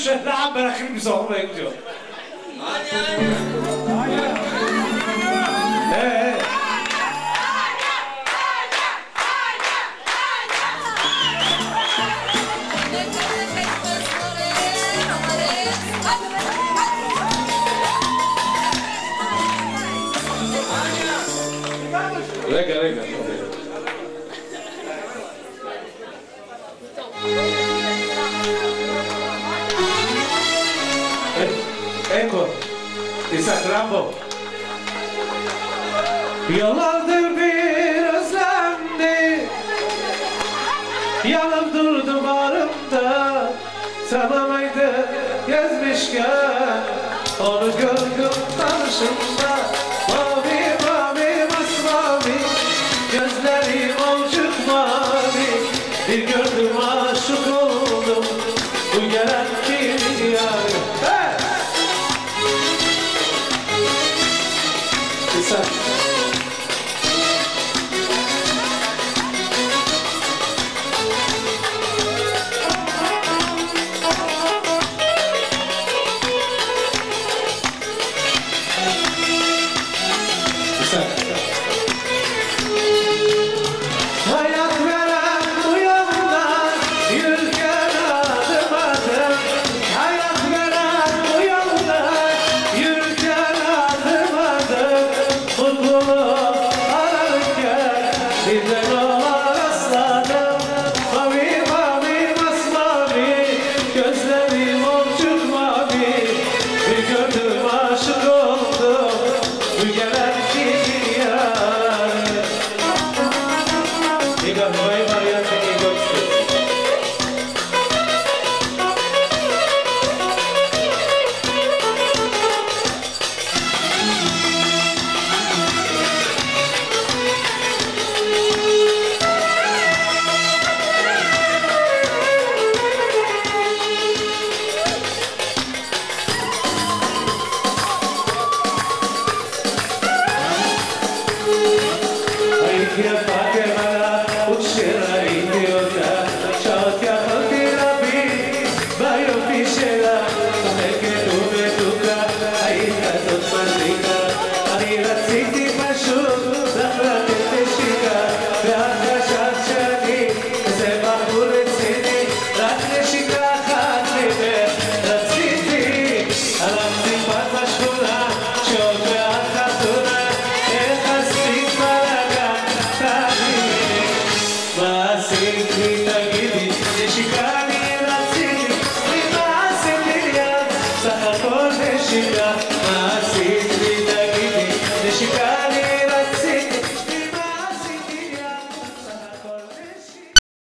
شهر عم براخير بصوم يكتو رجع Eko, İshak Rambo. Yıllardır bir özlemdi, yanıp durdum bağrımda. Sanamaydı gezmişken, onu gördüm tanışımda. Mavi mavi masmavi, gözlerim olcuk mavi. Bir gördüm aşık oldum, bu gelen kimin yarı? Hey! İshak. Hayat veren bu yoldan yürürken adım adım. Hayat veren bu yoldan yürürken adım adım. Mutluluğu ararken birden ona rastladım. Mavi mavi masmavi, gözlerim olcuk mavi. Bir gördüm aşık oldum, bu gelen kimin yarı? Diga vai Maria tem gosto. Ai que apaga mana uçera idiota. Ciao ya haltira bi, vai officella. Perché tu me tocca, ai caso spandita. Ani razziti pasciù, la frate tescica. Grazie ciacciani, se va pure sini. Rattescica khatribe, razziti. Arazzi parma shkuna, ciocca khatuna. E khastik malaga, tabi. Masik gidi, neshikani razziti. Masik ya, sakakor neshika. Masik gidi, neshika.